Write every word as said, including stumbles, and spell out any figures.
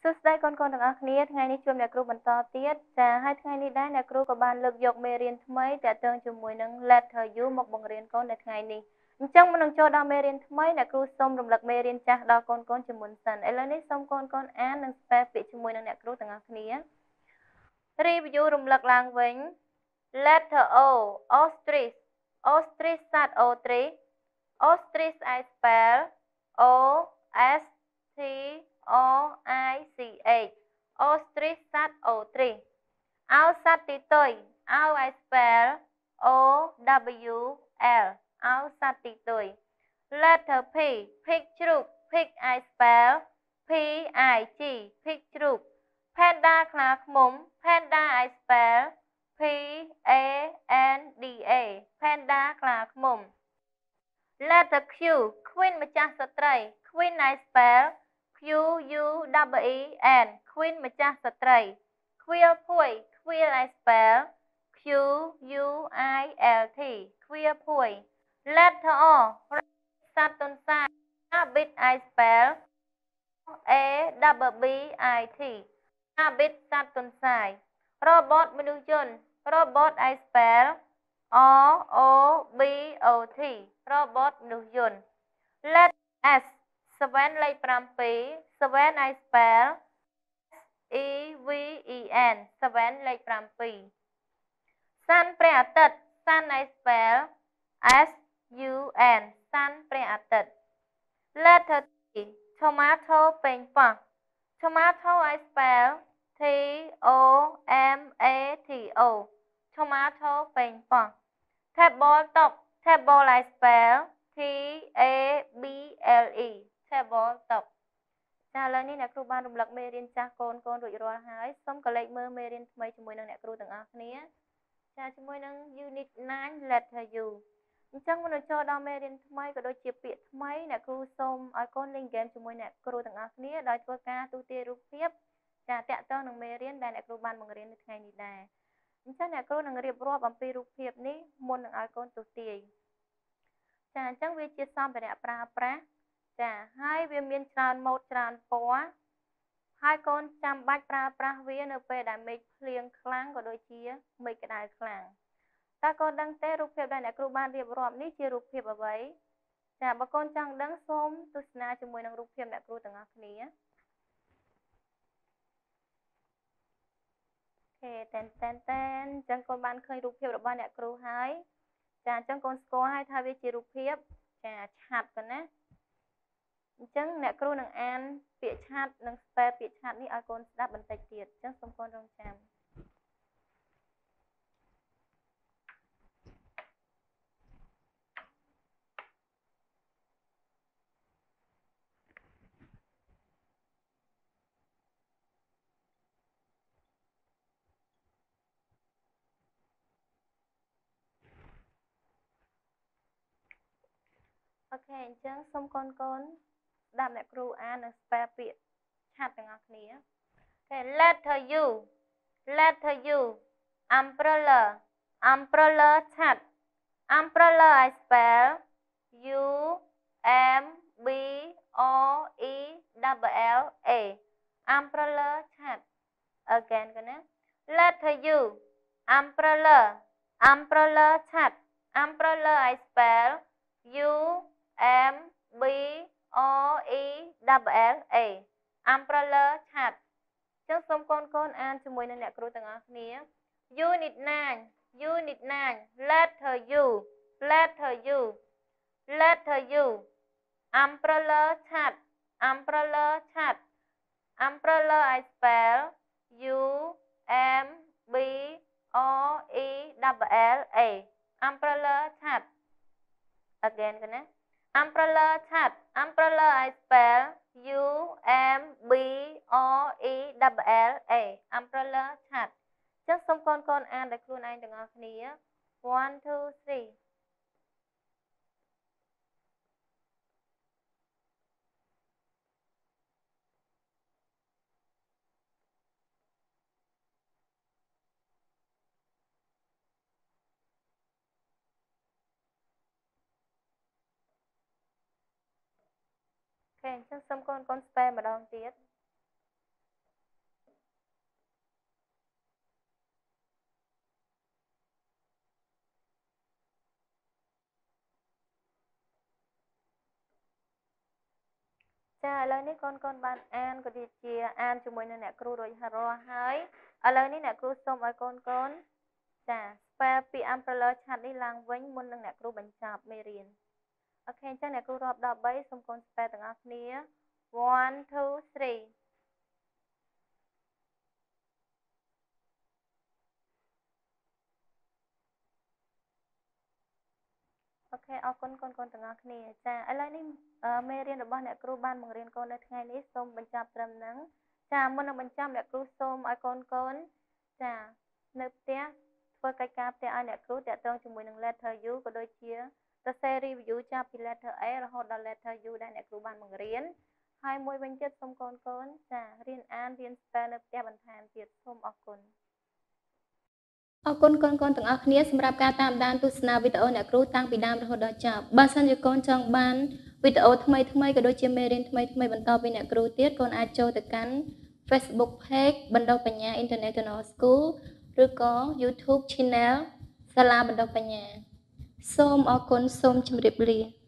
សួស្តីកូនៗទាំងអស់គ្នាថ្ងៃនេះជួបអ្នកគ្រូបន្តទៀតចាហើយថ្ងៃនេះដែរអ្នកគ្រូក៏បានលើកយកមេរៀនថ្មីទាក់ទងជាមួយនឹង letter U មកបង្រៀនកូននៅថ្ងៃនេះអញ្ចឹងមុននឹងចូលដល់មេរៀនថ្មីអ្នកគ្រូសូមរំលឹកមេរៀនចាស់ដល់កូនៗជាមុនសិនឥឡូវនេះសូមកូនៗអាននិងស្ពែពាក្យជាមួយនឹងអ្នកគ្រូទាំងអស់គ្នា review រំលឹកឡើងវិញ letter O ostrich ostrich សត្វ ostrich ostrich ស្អែក spell O S T O I C H ostrich សត្វ ostrich អោសត្វទីទុយ owl I spell O W L អោសត្វទីទុយ letter P pig ជ្រូក pig I spell P I G pig ជ្រូក panda ខ្លាឃ្មុំ panda I spell P A N D A panda ខ្លាឃ្មុំ letter Q queen ម្ចាស់ស្ត្រី queen I spell Q U E E N queen ម្ចាស់ស្ត្រី quail ភួយ quail I spell Q U I L T quail ភួយ letter O សត្វទន្សាយ rabbit I spell A B B I T rabbit សត្វទន្សាយ robot មនុស្សយន្ត robot I spell R O B O T robot មនុស្សយន្ត letter S seven លេខ7 seven I spell E V E N seven លេខ7 sun ព្រះអាទិត្យ sun I spell S U N sun ព្រះអាទិត្យ letter T tomato ប៉េងប៉ោះ tomato I spell T O M A T O tomato ប៉េងប៉ោះ table តុ table I spell T A B L E table តុចាឥឡូវនេះអ្នកគ្រូបានរំលឹកមេរៀនចាស់កូនកូនរួចរាល់ហើយសូមកលេចមើលមេរៀនថ្មីជាមួយនឹងអ្នកគ្រូទាំងអស់គ្នាចាជាមួយនឹង unit nine letter U អញ្ចឹងមុននឹងចូលដល់មេរៀនថ្មីក៏ដូចជាពាក្យថ្មីអ្នកគ្រូសូមឲ្យកូនលេងហ្គេមជាមួយអ្នកគ្រូទាំងអស់គ្នាដោយធ្វើការទូទាយរូបភាពចាតាក់ទងនឹងមេរៀនដែលអ្នកគ្រូបានបង្រៀននៅថ្ងៃនេះដែរអញ្ចឹងអ្នកគ្រូនឹងរៀបរាប់អំពីរូបភាពនេះមុននឹងឲ្យកូនទូទាយចាអញ្ចឹងវាជាសម្ភារៈប្រើប្រាស់ចាហើយវាមានច្រើនម៉ូដច្រើនពណ៌ហើយកូនចាំបាច់ប្រើប្រាស់វានៅពេលដែលមេឃភ្លៀងខ្លាំងក៏ដូចជាមេឃក្តៅខ្លាំងតើកូនដឹងទេរូបភាពដែលអ្នកគ្រូបានរៀបរាប់នេះជារូបភាពអ្វីចាបើកូនចង់ដឹងសូមទស្សនាជាមួយនឹងរូបភាពអ្នកគ្រូទាំងអស់គ្នាអូខេតែនតែនតែនអញ្ចឹងកូនបានឃើញរូបភាពរបស់អ្នកគ្រូហើយចាអញ្ចឹងកូនស្គាល់ហើយថាវាជារូបភាពចាឆាត់ទៅណាអញ្ចឹងអ្នកគ្រូនឹងអានពាក្យឆាត់និងស្ពែពាក្យឆាត់នេះឲ្យកូនស្ដាប់បន្តិចទៀតអញ្ចឹងសូមកូនរងចាំអូខេអញ្ចឹងសូមកូនកូនស្ដាប់អ្នកគ្រូអាននិងស្ពែពាក្យឆាត់ទាំងអស់គ្នាអូខេ letter U letter U umbrella umbrella ឆាត់ umbrella I spell U M B O E L L A umbrella ឆាត់ again កណា letter U umbrella umbrella ឆាត់ umbrella I spell U M B O E L L A umbrella ឆាត់អញ្ចឹងសូមកូនកូនអានជាមួយនឹងអ្នកគ្រូទាំងអស់គ្នា unit nine unit nine letter U letter U letter U umbrella ឆាត់ umbrella ឆាត់ umbrella I spell U M B O E L L A umbrella ឆាត់ again កណា umbrella ឆាត់ umbrella I spell U M B O E L L A umbrella ឆាត់អញ្ចឹងសូមកូនកូនអានដោយខ្លួនឯងទាំងអស់គ្នា one two threeអូខេអញ្ចឹងសូមកូនកូនស្ពែម្ដងទៀតចាឥឡូវនេះកូនកូនបានអានក៏ដូចជាអានជាមួយនឹងអ្នកគ្រូរួចរាល់ហើយឥឡូវនេះអ្នកគ្រូសូមឲ្យកូនកូនចាស្ពែពាក្យ umbrella ឆាត់នេះឡើងវិញមុននឹងអ្នកគ្រូបញ្ចប់មេរៀនអូខេអញ្ចឹងអ្នកគ្រូរាប់ដល់3សូមកូនស្ពែទាំងអស់គ្នា one two three អូខេអរគុណកូនកូនទាំងអស់គ្នាចាឥឡូវនេះមេរៀនរបស់អ្នកគ្រូបានបង្រៀនកូននៅថ្ងៃនេះសូមបញ្ចប់ត្រឹមហ្នឹងចាមុននឹងបញ្ចប់អ្នកគ្រូសូមឲ្យកូនកូនចានៅផ្ទះធ្វើកិច្ចការផ្ទះឲ្យអ្នកគ្រូតាក់ទងជាមួយនឹង letter U ក៏ដូចជាសរសេរ review ចាប់ពី letter A រហូតដល់ letter U ដែលអ្នកគ្រូបានបង្រៀនហើយមួយវិញទៀតសូមកូនកូនចារៀនអានរៀន spell នៅផ្ទះបន្ថែមទៀតសូមអរគុណអរគុណកូនកូនទាំងអស់គ្នាសម្រាប់ការតាមដានទស្សនាវីដេអូអ្នកគ្រូតាំងពីដើមរហូតដល់ចប់បើសិនជាកូនចង់បានវីដេអូថ្មីថ្មីក៏ដូចជាមេរៀនថ្មីថ្មីបន្តពីអ្នកគ្រូទៀតកូនអាចចូលទៅកាន់ Facebook Page បណ្ដុះបញ្ញា International School ឬក៏ YouTube Channel សាលាបណ្ដុះបញ្ញាសូមអរគុណសូមជម្រាបលា